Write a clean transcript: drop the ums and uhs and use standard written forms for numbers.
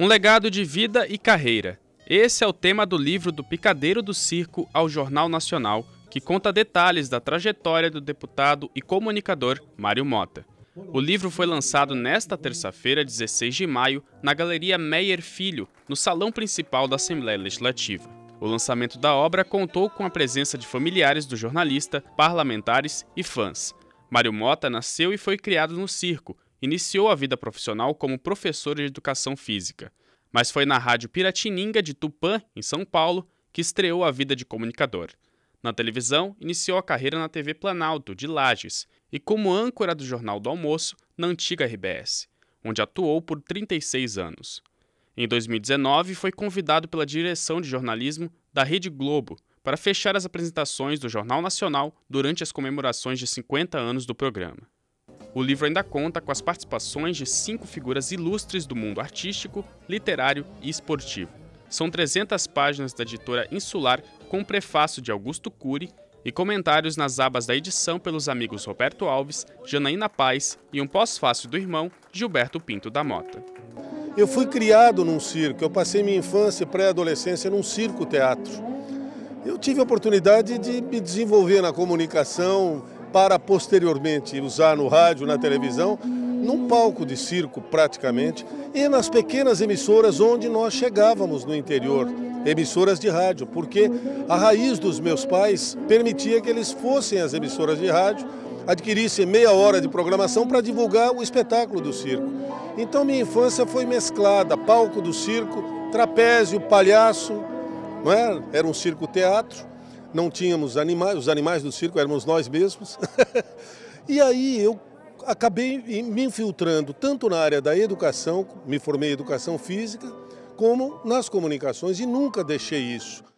Um legado de vida e carreira. Esse é o tema do livro Do Picadeiro do Circo ao Jornal Nacional, que conta detalhes da trajetória do deputado e comunicador Mário Mota. O livro foi lançado nesta terça-feira, 16 de maio, na Galeria Meyer Filho, no salão principal da Assembleia Legislativa. O lançamento da obra contou com a presença de familiares do jornalista, parlamentares e fãs. Mário Mota nasceu e foi criado no circo. Iniciou a vida profissional como professor de educação física. Mas foi na Rádio Piratininga de Tupã, em São Paulo, que estreou a vida de comunicador. Na televisão, iniciou a carreira na TV Planalto, de Lages, e como âncora do Jornal do Almoço, na antiga RBS, onde atuou por 36 anos. Em 2019, foi convidado pela direção de jornalismo da Rede Globo para fechar as apresentações do Jornal Nacional durante as comemorações de 50 anos do programa. O livro ainda conta com as participações de 5 figuras ilustres do mundo artístico, literário e esportivo. São 300 páginas da editora Insular, com um prefácio de Augusto Cury e comentários nas abas da edição pelos amigos Roberto Alves, Janaína Paz e um pós-fácil do irmão Gilberto Pinto da Mota. Eu fui criado num circo, eu passei minha infância e pré-adolescência num circo-teatro. Eu tive a oportunidade de me desenvolver na comunicação para posteriormente usar no rádio, na televisão, num palco de circo praticamente, e nas pequenas emissoras onde nós chegávamos no interior, emissoras de rádio, porque a raiz dos meus pais permitia que eles fossem às emissoras de rádio, adquirissem meia hora de programação para divulgar o espetáculo do circo. Então minha infância foi mesclada, palco do circo, trapézio, palhaço, não é? Era um circo-teatro, não tínhamos animais, os animais do circo éramos nós mesmos. E aí eu acabei me infiltrando tanto na área da educação, me formei em educação física, como nas comunicações e nunca deixei isso.